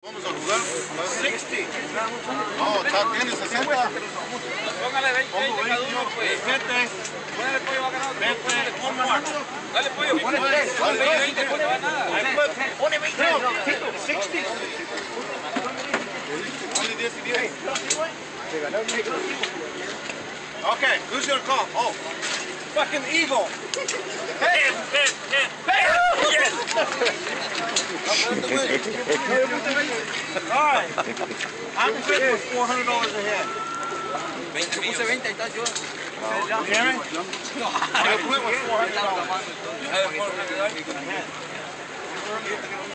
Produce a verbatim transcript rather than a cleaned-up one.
Vamos a jugar sesenta. No, está, tiene sesenta. Póngale veinte, veinte cada uno, pues. veinte. Ponle pollo bacalao. veinte. Un muerto. Dale pollo. Pone veinte, veinte, no te va nada. Pone veinte. sesenta. Only diez y diez. Okay, who's your call? Oh. Fucking evil. Hey, hey, hey, hey. Yes. All right. I'm quit with four hundred dollars a head. veinte, puse veinte, ahí está yo. You hear me? I quit with four hundred dollars. A ver, por